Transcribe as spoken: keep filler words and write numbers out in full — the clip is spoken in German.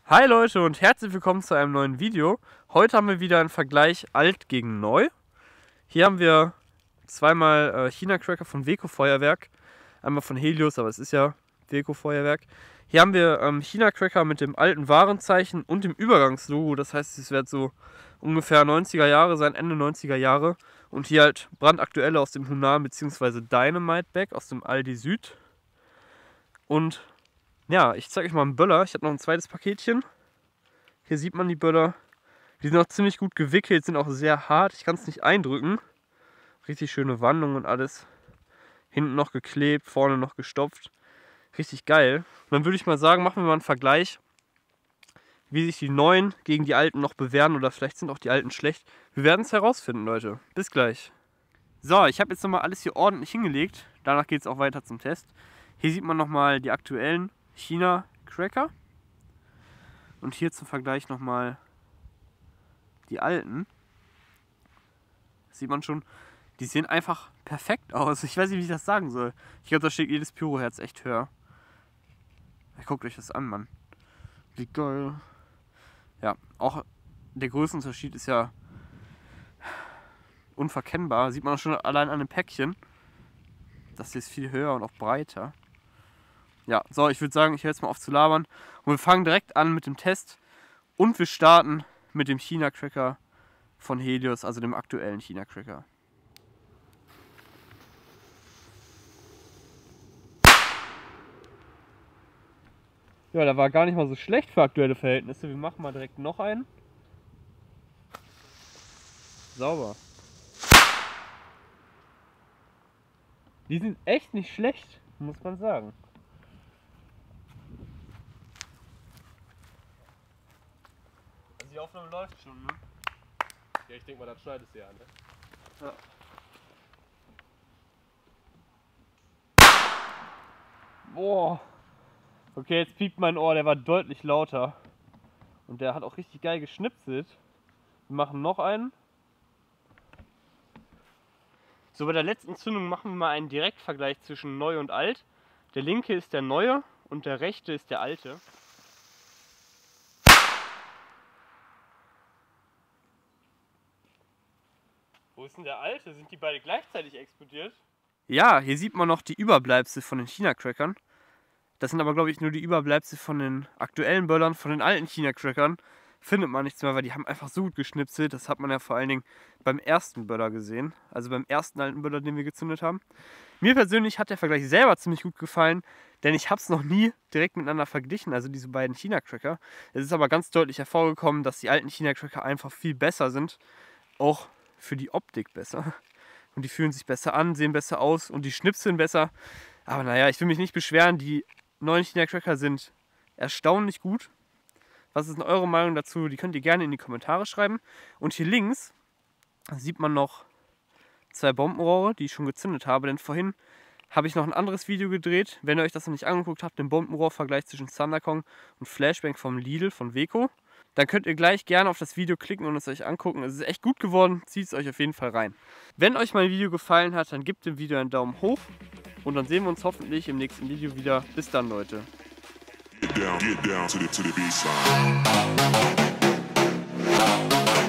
Hi Leute und herzlich willkommen zu einem neuen Video. Heute haben wir wieder einen Vergleich alt gegen neu. Hier haben wir zweimal äh, China-Cracker von Weco Feuerwerk. Einmal von Helios, aber es ist ja Weco Feuerwerk. Hier haben wir ähm, China-Cracker mit dem alten Warenzeichen und dem Übergangslogo. Das heißt, es wird so ungefähr neunziger Jahre sein, Ende neunziger Jahre. Und hier halt brandaktuelle aus dem Hunan bzw. Dynamite Bag aus dem Aldi Süd. Und ja, ich zeige euch mal einen Böller. Ich habe noch ein zweites Paketchen. Hier sieht man die Böller. Die sind auch ziemlich gut gewickelt, sind auch sehr hart. Ich kann es nicht eindrücken. Richtig schöne Wandung und alles. Hinten noch geklebt, vorne noch gestopft. Richtig geil. Und dann würde ich mal sagen, machen wir mal einen Vergleich, wie sich die neuen gegen die alten noch bewähren. Oder vielleicht sind auch die alten schlecht. Wir werden es herausfinden, Leute. Bis gleich. So, ich habe jetzt nochmal alles hier ordentlich hingelegt. Danach geht es auch weiter zum Test. Hier sieht man nochmal die aktuellen China-Cracker. Und hier zum Vergleich nochmal die alten. Das sieht man schon, die sehen einfach perfekt aus. Ich weiß nicht, wie ich das sagen soll. Ich glaube, da steht jedes Pyro-Herz echt höher. Guckt euch das an, Mann. Wie geil. Ja, auch der Größenunterschied ist ja unverkennbar. Sieht man auch schon allein an dem Päckchen. Das hier ist viel höher und auch breiter. Ja, so, ich würde sagen, ich höre jetzt mal auf zu labern. Und wir fangen direkt an mit dem Test. Und wir starten mit dem China-Cracker von Helios, also dem aktuellen China-Cracker. Ja, der war gar nicht mal so schlecht für aktuelle Verhältnisse. Wir machen mal direkt noch einen. Sauber. Die sind echt nicht schlecht, muss man sagen. Die Aufnahme läuft schon, ne? Ja, ich denke mal, das schneidest du ja an, ne? Ja. Boah. Okay, jetzt piept mein Ohr, der war deutlich lauter. Und der hat auch richtig geil geschnipselt. Wir machen noch einen. So, bei der letzten Zündung machen wir mal einen Direktvergleich zwischen neu und alt. Der linke ist der neue und der rechte ist der alte. Wo ist denn der alte? Sind die beide gleichzeitig explodiert? Ja, hier sieht man noch die Überbleibsel von den China-Crackern. Das sind aber, glaube ich, nur die Überbleibsel von den aktuellen Böllern. Von den alten China-Crackern findet man nichts mehr, weil die haben einfach so gut geschnipselt. Das hat man ja vor allen Dingen beim ersten Böller gesehen. Also beim ersten alten Böller, den wir gezündet haben. Mir persönlich hat der Vergleich selber ziemlich gut gefallen, denn ich habe es noch nie direkt miteinander verglichen, also diese beiden China-Cracker. Es ist aber ganz deutlich hervorgekommen, dass die alten China-Cracker einfach viel besser sind. Auch für die Optik besser. Und die fühlen sich besser an, sehen besser aus und die schnipseln besser. Aber naja, ich will mich nicht beschweren, die neuen China-Cracker sind erstaunlich gut. Was ist denn eure Meinung dazu? Die könnt ihr gerne in die Kommentare schreiben. Und hier links sieht man noch zwei Bombenrohre, die ich schon gezündet habe. Denn vorhin habe ich noch ein anderes Video gedreht. Wenn ihr euch das noch nicht angeguckt habt, den Bombenrohrvergleich zwischen Thunderkong und Flashbang vom Lidl, von Weco, dann könnt ihr gleich gerne auf das Video klicken und es euch angucken. Es ist echt gut geworden, zieht es euch auf jeden Fall rein. Wenn euch mein Video gefallen hat, dann gebt dem Video einen Daumen hoch. Und dann sehen wir uns hoffentlich im nächsten Video wieder. Bis dann, Leute. Get down, get down to the, to the beat side.